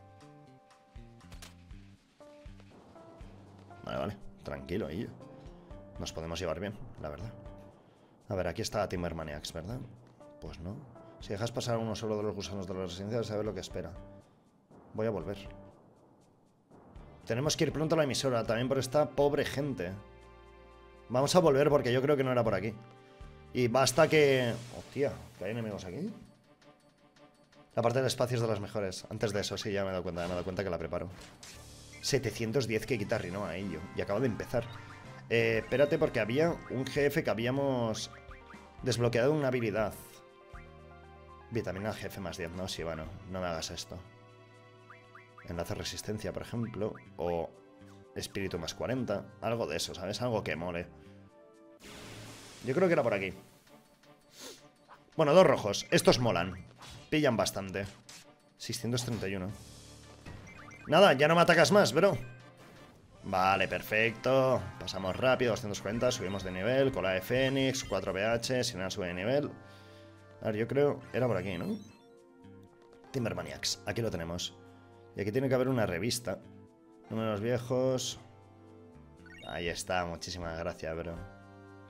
Vale, vale. Tranquilo, ahí. Nos podemos llevar bien, la verdad. A ver, aquí está Timber Maniacs, ¿verdad? Pues no. Si dejas pasar a uno solo de los gusanos de la residencia, sabes lo que espera. Voy a volver. Tenemos que ir pronto a la emisora, también por esta pobre gente. Vamos a volver porque yo creo que no era por aquí. Y basta que... Hostia, ¿que hay enemigos aquí? La parte del espacio es de las mejores. Antes de eso, sí, ya me he dado cuenta que la preparo. 710 que quita Rinoa ahí yo. Y acabo de empezar. Espérate, porque había un jefe que habíamos desbloqueado una habilidad. Vitamina jefe más 10, ¿no? Sí, bueno, no me hagas esto. Enlace resistencia, por ejemplo. O espíritu más 40. Algo de eso, ¿sabes? Algo que mole. Yo creo que era por aquí. Bueno, dos rojos. Estos molan. Pillan bastante. 631. Nada, ya no me atacas más, bro. Vale, perfecto. Pasamos rápido, 240. Subimos de nivel. Cola de Fénix, 4 BH. Sin nada sube de nivel. A ver, yo creo... Era por aquí, ¿no? Timber Maniacs. Aquí lo tenemos. Y aquí tiene que haber una revista. Números viejos. Ahí está. Muchísimas gracias, bro.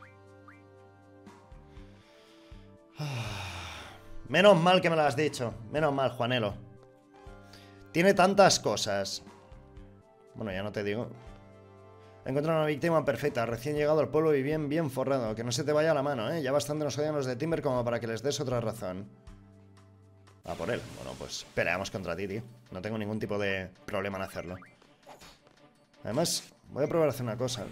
Menos mal que me lo has dicho. Menos mal, Juanelo. Tiene tantas cosas. Bueno, ya no te digo. Encuentra una víctima perfecta. Recién llegado al pueblo y bien forrado. Que no se te vaya la mano, ¿eh? Ya bastante nos odian los de Timber como para que les des otra razón. A por él. Bueno, pues peleamos contra ti, tío. No tengo ningún tipo de problema en hacerlo. Además, voy a probar a hacer una cosa.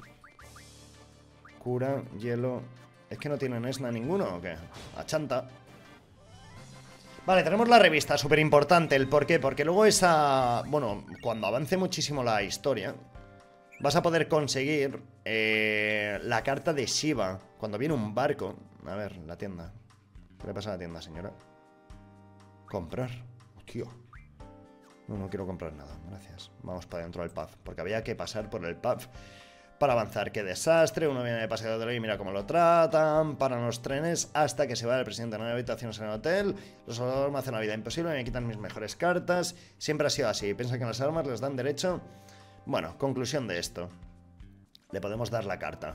Cura, hielo... ¿Es que no tienen esna ninguno o qué? Achanta. Vale, tenemos la revista, súper importante. ¿El por qué? Porque luego esa... Bueno, cuando avance muchísimo la historia, vas a poder conseguir la carta de Shiva. Cuando viene un barco. A ver, la tienda. ¿Qué le pasa a la tienda, señora? Comprar. Hostia. No quiero comprar nada, gracias. Vamos para dentro del pub, porque había que pasar por el pub para avanzar. ¡Qué desastre! Uno viene de paseo de hotel y mira cómo lo tratan. Paran los trenes hasta que se va el presidente. No hay habitaciones en el hotel. Los soldados me hacen la vida imposible. Me quitan mis mejores cartas. Siempre ha sido así. Piensan que las armas les dan derecho. Bueno, conclusión de esto. Le podemos dar la carta.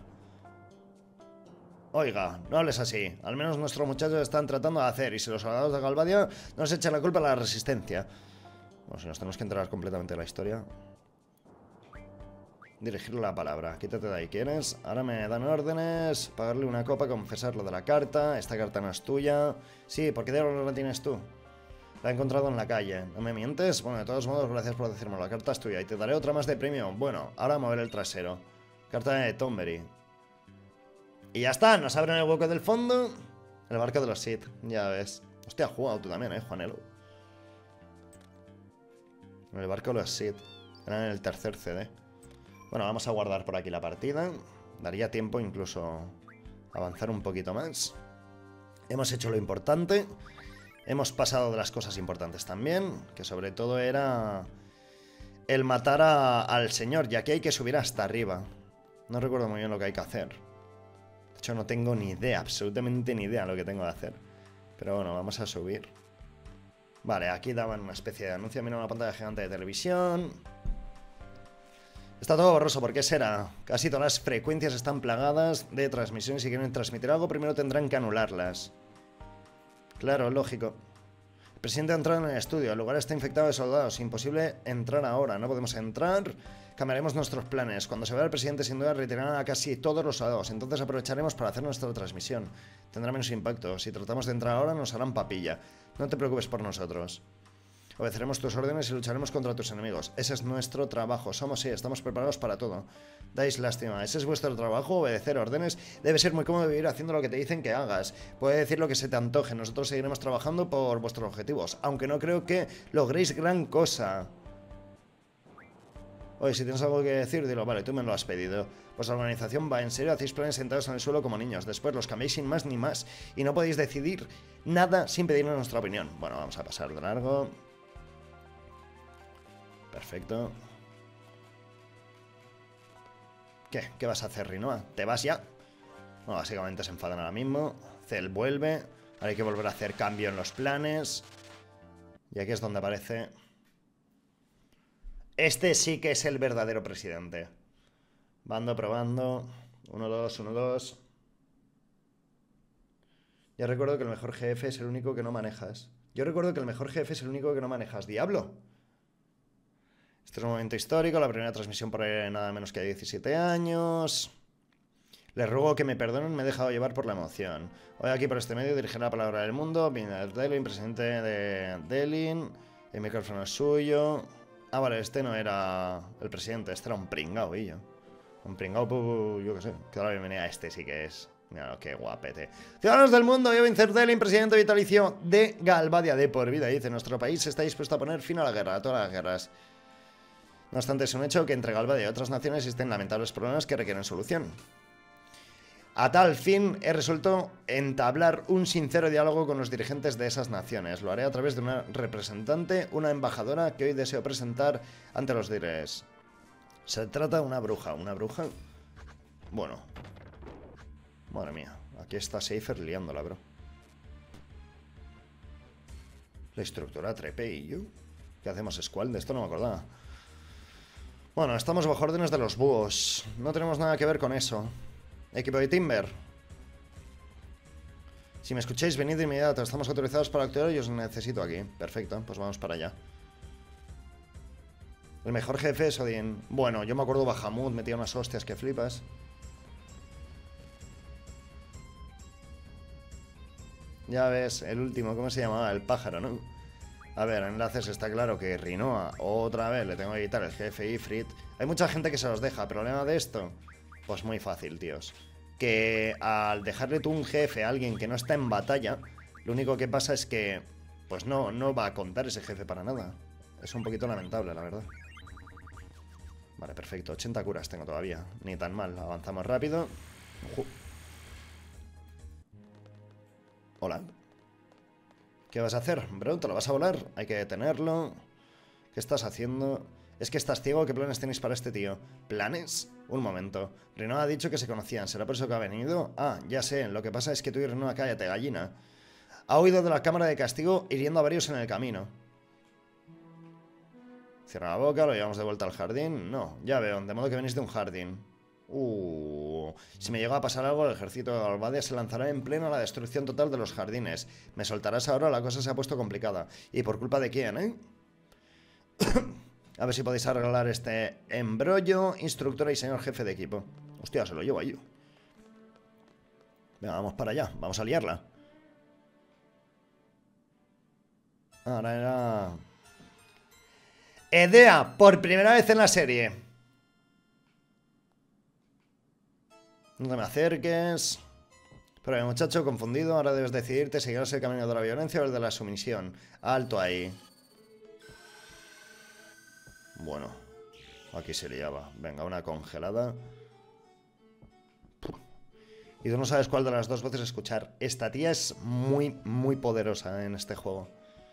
Oiga, no hables así. Al menos nuestros muchachos están tratando de hacer. Y si los soldados de Galvadia nos echan la culpa a la resistencia. Bueno, si nos tenemos que enterar completamente de la historia. Dirigirle la palabra. Quítate de ahí, ¿quieres? Ahora me dan órdenes. Pagarle una copa, confesar lo de la carta. Esta carta no es tuya. Sí, ¿por qué diablos la tienes tú? La he encontrado en la calle. ¿No me mientes? Bueno, de todos modos, gracias por decirme. La carta es tuya y te daré otra más de premio. Bueno, ahora mover el trasero. Carta de Tomberry. Y ya está, nos abren el hueco del fondo. El barco de los Sith, ya ves. Hostia, has jugado tú también, Juanelo. En el barco de los Sith. Era en el tercer CD. Bueno, vamos a guardar por aquí la partida. Daría tiempo incluso avanzar un poquito más. Hemos hecho lo importante. Hemos pasado de las cosas importantes también. Que sobre todo era el matar al señor. Y aquí hay que subir hasta arriba. No recuerdo muy bien lo que hay que hacer. De hecho no tengo ni idea, absolutamente ni idea lo que tengo que hacer. Pero bueno, vamos a subir. Vale, aquí daban una especie de anuncio. Mira una pantalla gigante de televisión. Está todo borroso, ¿por qué será? Casi todas las frecuencias están plagadas de transmisiones. Si quieren transmitir algo, primero tendrán que anularlas. Claro, lógico. El presidente ha entrado en el estudio. El lugar está infectado de soldados. Imposible entrar ahora. No podemos entrar. Cambiaremos nuestros planes. Cuando se vea el presidente, sin duda, retirarán a casi todos los soldados. Entonces aprovecharemos para hacer nuestra transmisión. Tendrá menos impacto. Si tratamos de entrar ahora, nos harán papilla. No te preocupes por nosotros. Obedeceremos tus órdenes y lucharemos contra tus enemigos. Ese es nuestro trabajo. Somos, sí, estamos preparados para todo. Dais lástima. Ese es vuestro trabajo, obedecer órdenes. Debe ser muy cómodo vivir haciendo lo que te dicen que hagas. Puede decir lo que se te antoje. Nosotros seguiremos trabajando por vuestros objetivos. Aunque no creo que logréis gran cosa. Oye, si tienes algo que decir, dilo. Vale, tú me lo has pedido. Pues la organización va en serio, hacéis planes sentados en el suelo como niños. Después los cambiáis sin más ni más. Y no podéis decidir nada sin pedirnos nuestra opinión. Bueno, vamos a pasar de largo. Perfecto. ¿Qué? ¿Qué vas a hacer, Rinoa? ¿Te vas ya? Bueno, básicamente se enfadan ahora mismo. Cell vuelve. Ahora hay que volver a hacer cambio en los planes. Y aquí es donde aparece... Este sí que es el verdadero presidente. Bando probando. 1-2, 1-2. Yo recuerdo que el mejor jefe es el único que no manejas. ¡Diablo! Este es un momento histórico, la primera transmisión por nada menos que 17 años. Les ruego que me perdonen, me he dejado llevar por la emoción. Hoy aquí por este medio dirigiré la palabra del mundo. Viene Delin, presidente de Delin. El micrófono es suyo. Ah, vale, este no era el presidente, este era un pringao, yo. Un pringao, yo qué sé. Que da la bienvenida a este sí que es. Mira, qué guapete. Ciudadanos del mundo, yo Vincent Delin, presidente vitalicio de Galbadia de por vida. Dice, nuestro país está dispuesto a poner fin a la guerra, a todas las guerras. No obstante, es un hecho que entre Galbadia y otras naciones existen lamentables problemas que requieren solución. A tal fin, he resuelto entablar un sincero diálogo con los dirigentes de esas naciones. Lo haré a través de una representante, una embajadora que hoy deseo presentar ante los dires. Se trata de una bruja. ¿Una bruja? Bueno. Madre mía. Aquí está Seifer liándola, bro. La instructora Trepe y yo. ¿Qué hacemos, Squall? De esto no me acordaba. Bueno, estamos bajo órdenes de los búhos. No tenemos nada que ver con eso. Equipo de Timber. Si me escucháis, venid de inmediato. Estamos autorizados para actuar y os necesito aquí. Perfecto, pues vamos para allá. El mejor jefe es Odin. Bueno, yo me acuerdo Bahamut, metía unas hostias que flipas. Ya ves, el último, ¿cómo se llamaba? El pájaro, ¿no? A ver, enlaces, está claro que Rinoa, otra vez le tengo que quitar el jefe Ifrit. Hay mucha gente que se los deja. ¿Problema de esto? Pues muy fácil, tíos. Que al dejarle tú un jefe a alguien que no está en batalla, lo único que pasa es que pues no va a contar ese jefe para nada. Es un poquito lamentable, la verdad. Vale, perfecto. 80 curas tengo todavía. Ni tan mal. Avanzamos rápido. Hola. ¿Qué vas a hacer, bro? ¿Te lo vas a volar? Hay que detenerlo. ¿Qué estás haciendo? Es que estás ciego. ¿Qué planes tenéis para este tío? ¿Planes? Un momento. Rinoa ha dicho que se conocían. ¿Será por eso que ha venido? Ah, ya sé. Lo que pasa es que tú y Rinoa, cállate, gallina. Ha huido de la cámara de castigo hiriendo a varios en el camino. Cierra la boca, lo llevamos de vuelta al jardín. No, ya veo, de modo que venís de un jardín. Si me llega a pasar algo, el ejército de Galbadia se lanzará en pleno a la destrucción total de los jardines. Me soltarás ahora, la cosa se ha puesto complicada. ¿Y por culpa de quién, eh? A ver si podéis arreglar este embrollo. Instructora y señor jefe de equipo. Hostia, se lo llevo a yo. Venga, vamos para allá, vamos a liarla. Ahora era... Edea, por primera vez en la serie. No te me acerques. Pero muchacho, confundido, ahora debes decidirte si seguirás el camino de la violencia o el de la sumisión. Alto ahí. Bueno, aquí se liaba. Venga, una congelada. Y tú no sabes cuál de las dos voces escuchar. Esta tía es muy poderosa en este juego.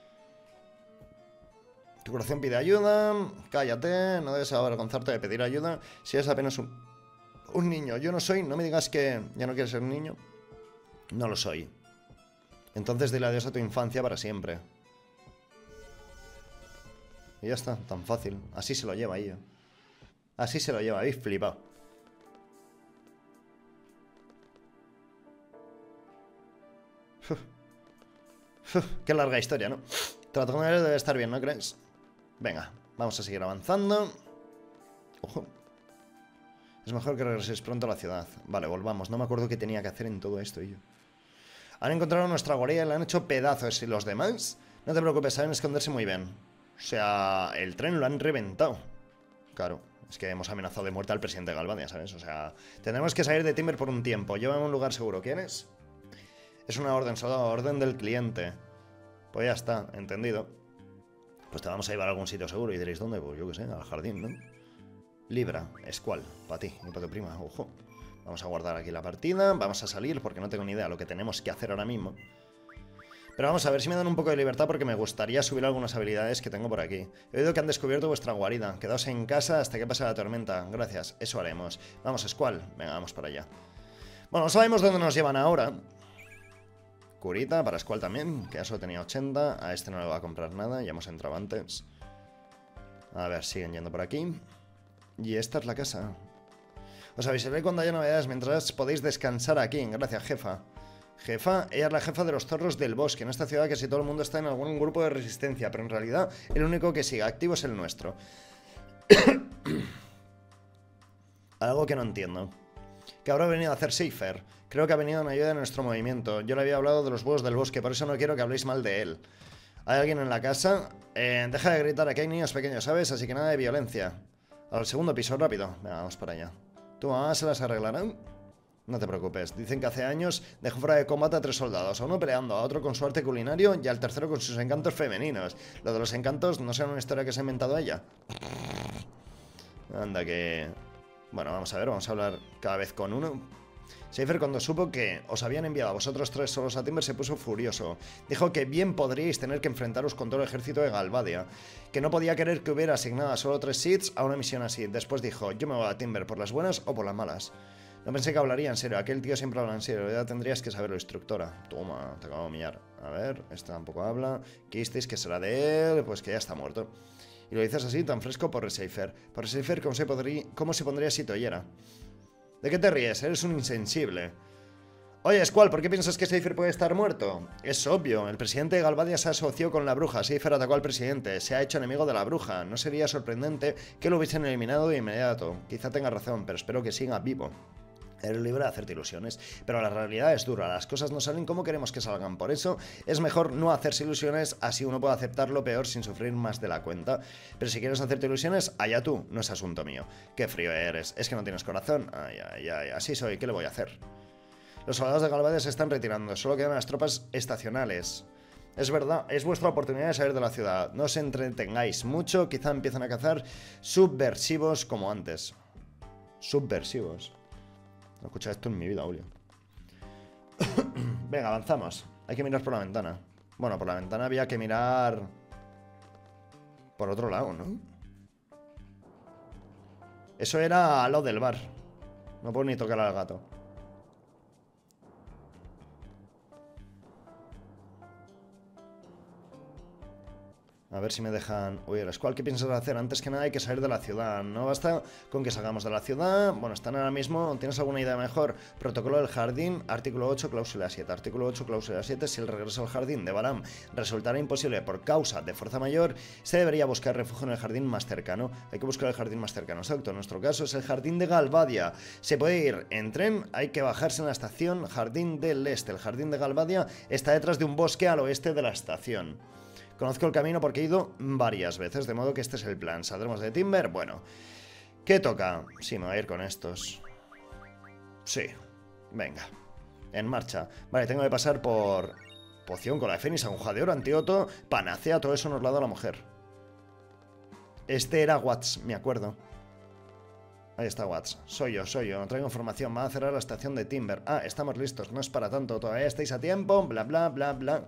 Tu corazón pide ayuda. Cállate, no debes avergonzarte de pedir ayuda. Si eres apenas un niño. Yo no soy, no me digas que ya no quieres ser un niño. No lo soy. Entonces dile adiós a tu infancia para siempre. Y ya está, tan fácil. Así se lo lleva ella. Así se lo lleva, habéis flipado. Qué larga historia, ¿no? Trato con él debe estar bien, ¿no crees? Venga, vamos a seguir avanzando. Ojo. Es mejor que regreses pronto a la ciudad. Vale, volvamos. No me acuerdo qué tenía que hacer en todo esto yo. Han encontrado nuestra guarida y la han hecho pedazos. ¿Y los demás? No te preocupes, saben esconderse muy bien. sea, el tren lo han reventado. Claro, es que hemos amenazado de muerte al presidente de Galvadia, ¿sabes? O sea, tendremos que salir de Timber por un tiempo. Llévame a un lugar seguro. ¿Quién es? Es una orden, soldado, orden del cliente. Pues ya está, entendido. Pues te vamos a llevar a algún sitio seguro. Y diréis, ¿dónde? Pues yo qué sé, al jardín, ¿no? Libra, Squall, para ti y para tu prima, ojo. Vamos a guardar aquí la partida. Vamos a salir porque no tengo ni idea de lo que tenemos que hacer ahora mismo. Pero vamos a ver si me dan un poco de libertad porque me gustaría subir algunas habilidades que tengo por aquí. He oído que han descubierto vuestra guarida. Quedaos en casa hasta que pase la tormenta. Gracias, eso haremos. Vamos, Squall. Venga, vamos para allá. Bueno, no sabemos dónde nos llevan ahora. Curita, para Squall también, que ya solo tenía 80. A este no le va a comprar nada, ya hemos entrado antes. A ver, siguen yendo por aquí. Y esta es la casa. Os avisaré cuando haya novedades, mientras podéis descansar aquí. Gracias, jefa. Jefa, ella es la jefa de los zorros del bosque. En esta ciudad casi todo el mundo está en algún grupo de resistencia, pero en realidad el único que sigue activo es el nuestro. Algo que no entiendo. ¿Qué habrá venido a hacer Seifer? Creo que ha venido en ayuda de nuestro movimiento. Yo le había hablado de los huevos del bosque, por eso no quiero que habléis mal de él. ¿Hay alguien en la casa? Deja de gritar, aquí hay niños pequeños, ¿sabes? Así que nada de violencia. Al segundo piso, rápido. Venga, vamos para allá. ¿Tu mamá se las arreglarán? No te preocupes. Dicen que hace años dejó fuera de combate a 3 soldados. A uno peleando, a otro con su arte culinario y al tercero con sus encantos femeninos. Lo de los encantos no será una historia que se ha inventado ella. Anda que... Bueno, vamos a ver, vamos a hablar cada vez con uno. Seifer, cuando supo que os habían enviado a vosotros 3 solos a Timber, se puso furioso. Dijo que bien podríais tener que enfrentaros con todo el ejército de Galvadia, que no podía querer que hubiera asignado a solo 3 Seeds a una misión así. Después dijo, yo me voy a Timber por las buenas o por las malas. No pensé que hablaría en serio, aquel tío siempre habla en serio, ya tendrías que saberlo, instructora. Toma, te acabo de humillar. A ver, este tampoco habla. Quisteis que será de él, pues que ya está muerto. Y lo dices así, tan fresco por Seifer. Por Seifer, ¿cómo se pondría si te oyera? ¿De qué te ríes? Eres un insensible. Oye, Squall, ¿por qué piensas que Seifer puede estar muerto? Es obvio, el presidente de Galvadia se asoció con la bruja. Seifer atacó al presidente, se ha hecho enemigo de la bruja. No sería sorprendente que lo hubiesen eliminado de inmediato. Quizá tenga razón, pero espero que siga vivo. Eres libre de hacerte ilusiones, pero la realidad es dura, las cosas no salen como queremos que salgan, por eso es mejor no hacerse ilusiones, así uno puede aceptar lo peor sin sufrir más de la cuenta. Pero si quieres hacerte ilusiones, allá tú, no es asunto mío. Qué frío eres, es que no tienes corazón. Ay, ay, ay, así soy, ¿qué le voy a hacer? Los soldados de Galvadia se están retirando, solo quedan las tropas estacionales. Es verdad, es vuestra oportunidad de salir de la ciudad, no os entretengáis mucho, quizá empiecen a cazar subversivos como antes. Subversivos. No he escuchado esto en mi vida, Julio. Venga, avanzamos. Hay que mirar por la ventana. Bueno, por la ventana había que mirar... por otro lado, ¿no? Eso era lo del bar. No puedo ni tocar al gato. A ver si me dejan... Oye, Squall, ¿qué piensas hacer? Antes que nada hay que salir de la ciudad. No basta con que salgamos de la ciudad. Bueno, están ahora mismo... ¿Tienes alguna idea mejor? Protocolo del jardín, artículo 8, cláusula 7. Artículo 8, cláusula 7. Si el regreso al jardín de Balam resultara imposible por causa de fuerza mayor, se debería buscar refugio en el jardín más cercano. Hay que buscar el jardín más cercano. Exacto, en nuestro caso es el jardín de Galvadia. Se puede ir en tren, hay que bajarse en la estación Jardín del Este. El jardín de Galvadia está detrás de un bosque al oeste de la estación. Conozco el camino porque he ido varias veces, de modo que este es el plan. ¿Saldremos de Timber? Bueno. ¿Qué toca? Sí, me voy a ir con estos. Sí. Venga. En marcha. Vale, tengo que pasar por... Poción con la de Fénix, aguja de oro, antídoto, panacea, todo eso nos lo ha dado la mujer. Este era Watts, me acuerdo. Ahí está Watts. Soy yo, no traigo información. Va a cerrar la estación de Timber. Ah, estamos listos, no es para tanto. Todavía estáis a tiempo, bla, bla, bla, bla.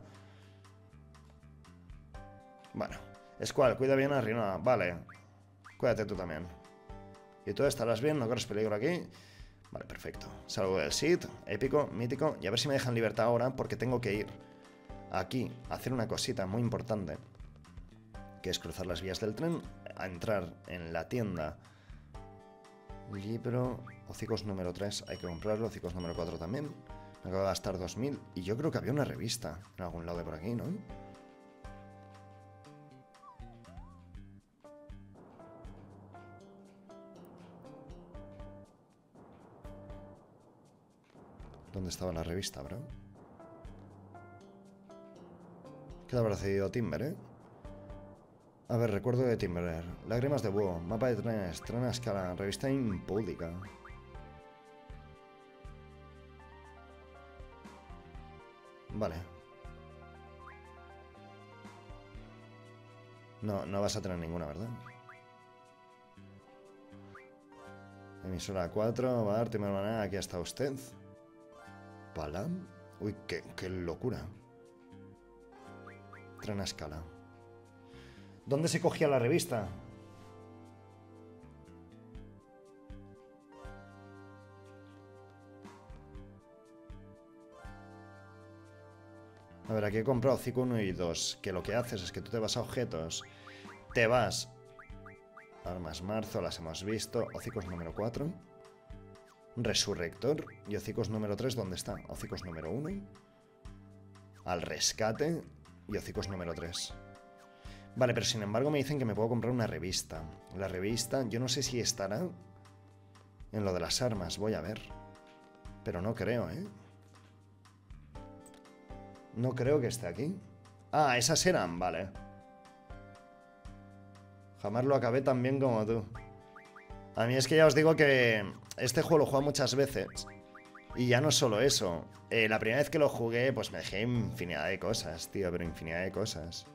Bueno, Squall, cuida bien a Rinoa. Vale, cuídate tú también. ¿Y tú estarás bien? ¿No corres peligro aquí? Vale, perfecto. Salgo del sit, épico, mítico. Y a ver si me dejan libertad ahora, porque tengo que ir aquí a hacer una cosita muy importante, que es cruzar las vías del tren, a entrar en la tienda. Libro, hocicos número 3, hay que comprarlo, hocicos número 4 también. Me acabo de gastar 2000. Y yo creo que había una revista en algún lado de por aquí, ¿no? ¿Dónde estaba la revista, bro? ¿Qué le habrá cedido Timber, eh? A ver, recuerdo de Timber. Lágrimas de búho. Mapa de trenes. Tren a escala. Revista impúdica. Vale. No, no vas a tener ninguna, ¿verdad? Emisora 4. Va a dar Timber manera. Aquí está usted. ¿Palam? Uy, qué locura. Tren a escala. ¿Dónde se cogía la revista? A ver, aquí he comprado Hocico 1 y 2. Que lo que haces es que tú te vas a objetos. Te vas. Armas marzo, las hemos visto. Hocicos número 4. Resurrector. Y hocicos número 3, ¿dónde está? Hocicos número 1. Al rescate. Y hocicos número 3. Vale, pero sin embargo me dicen que me puedo comprar una revista. La revista, yo no sé si estará en lo de las armas, voy a ver. Pero no creo, ¿eh? No creo que esté aquí. Ah, esas eran, vale. Jamás lo acabé tan bien como tú. A mí es que ya os digo que este juego lo he jugado muchas veces. Y ya no solo eso. La primera vez que lo jugué, pues me dejé infinidad de cosas, tío, pero infinidad de cosas.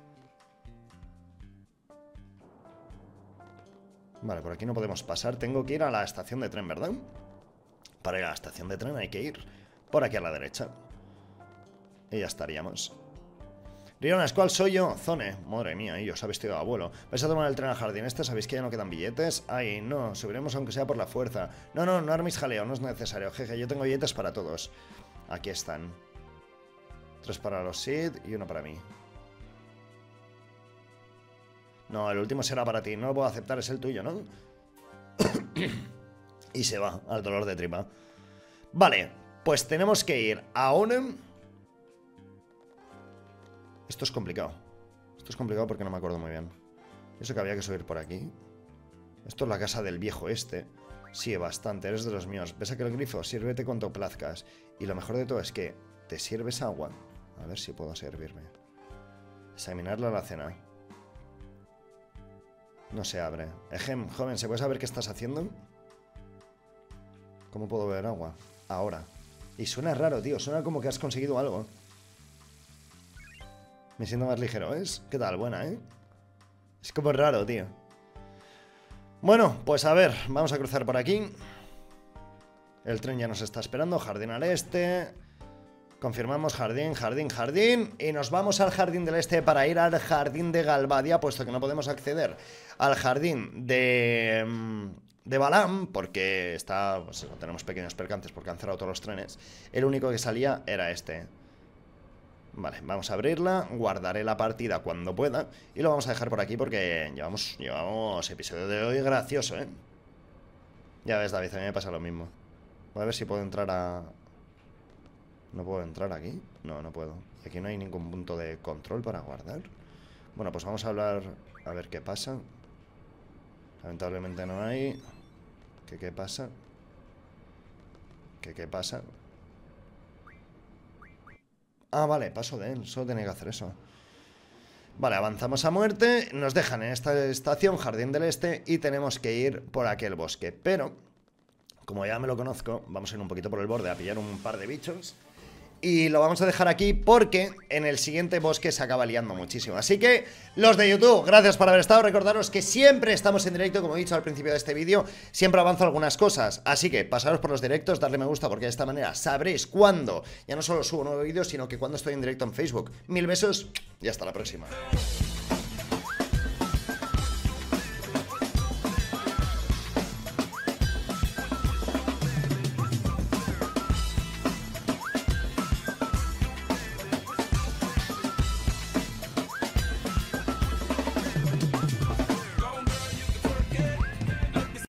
Vale, por aquí no podemos pasar. Tengo que ir a la estación de tren, ¿verdad? Para ir a la estación de tren hay que ir por aquí a la derecha. Y ya estaríamos. Rionas, ¿cuál soy yo? Zone. Madre mía, y os ha vestido de abuelo. ¿Vais a tomar el tren al jardín este? ¿Sabéis que ya no quedan billetes? Ay, no, subiremos aunque sea por la fuerza. No, no, no arméis jaleo, no es necesario. Jeje, yo tengo billetes para todos. Aquí están. 3 para los Sid y 1 para mí. No, el último será para ti. No lo puedo aceptar, es el tuyo, ¿no? Y se va al dolor de tripa. Vale, pues tenemos que ir a Onem. Esto es complicado. Esto es complicado porque no me acuerdo muy bien. Eso que había que subir por aquí. Esto es la casa del viejo este. Sí, bastante, eres de los míos. ¿Ves aquel grifo? Sírvete cuanto plazcas. Y lo mejor de todo es que te sirves agua. A ver si puedo servirme. Examinar la alacena. No se abre. Ejem, joven, ¿se puede saber qué estás haciendo? ¿Cómo puedo beber agua? Ahora. Y suena raro, tío. Suena como que has conseguido algo. Me siento más ligero, ¿ves? ¿Qué tal? Buena, ¿eh? Es como raro, tío. Bueno, pues a ver. Vamos a cruzar por aquí. El tren ya nos está esperando. Jardín al este. Confirmamos jardín, jardín, jardín. Y nos vamos al jardín del este para ir al jardín de Galvadia, puesto que no podemos acceder al jardín de Balam, porque está, pues, tenemos pequeños percances porque han cerrado todos los trenes. El único que salía era este. Vale, vamos a abrirla. Guardaré la partida cuando pueda. Y lo vamos a dejar por aquí porque llevamos episodio de hoy gracioso, ¿eh? Ya ves, David, a mí me pasa lo mismo. Voy a ver si puedo entrar a... ¿No puedo entrar aquí? No, no puedo. Aquí no hay ningún punto de control para guardar. Bueno, pues vamos a hablar... A ver qué pasa. Lamentablemente no hay... ¿Qué pasa? ¿Qué pasa? Ah, vale, paso de él. Solo tenía que hacer eso. Vale, avanzamos a muerte. Nos dejan en esta estación, Jardín del Este, y tenemos que ir por aquel bosque. Pero, como ya me lo conozco, vamos a ir un poquito por el borde a pillar un par de bichos. Y lo vamos a dejar aquí porque en el siguiente bosque se acaba liando muchísimo. Así que, los de YouTube, gracias por haber estado. Recordaros que siempre estamos en directo, como he dicho al principio de este vídeo. Siempre avanzo algunas cosas. Así que, pasaros por los directos, darle me gusta, porque de esta manera sabréis cuándo ya no solo subo un nuevo vídeo, sino que cuando estoy en directo en Facebook. 1000 besos y hasta la próxima.